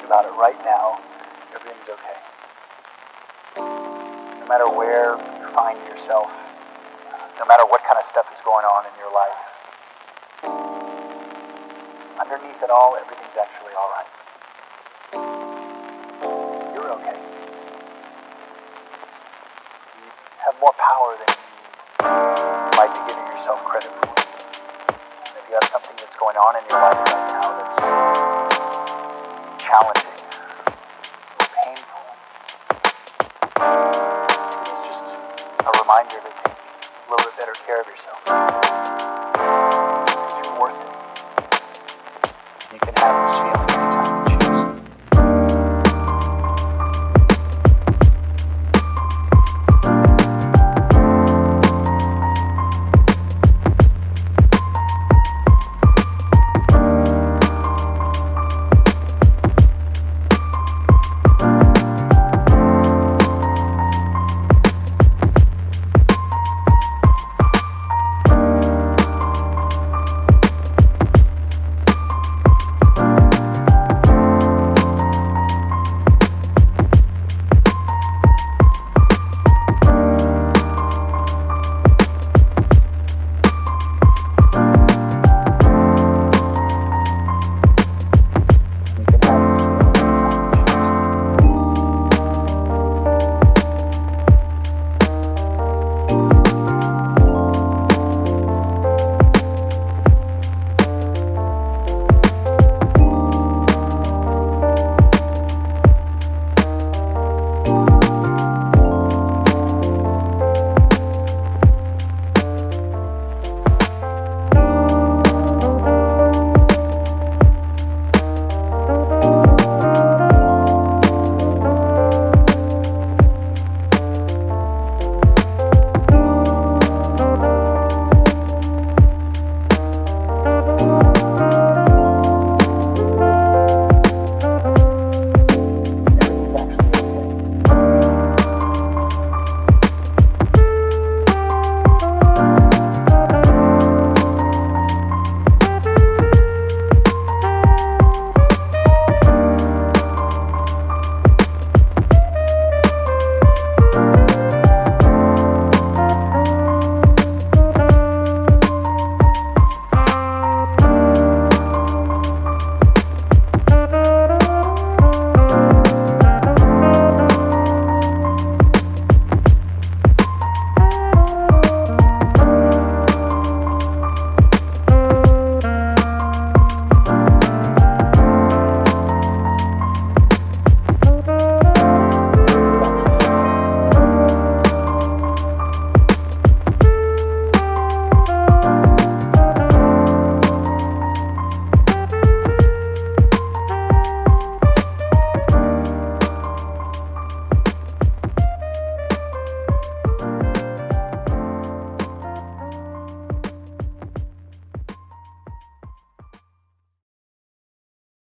about it right now, everything's okay. No matter where you find yourself, no matter what kind of stuff is going on in your life, underneath it all, everything's actually all right. You're okay. You have more power than you might be giving yourself credit for. If you have something that's going on in your life right now that's challenging or painful, it's just a reminder to take a little bit better care of yourself. Because you're worth it. You can have this feeling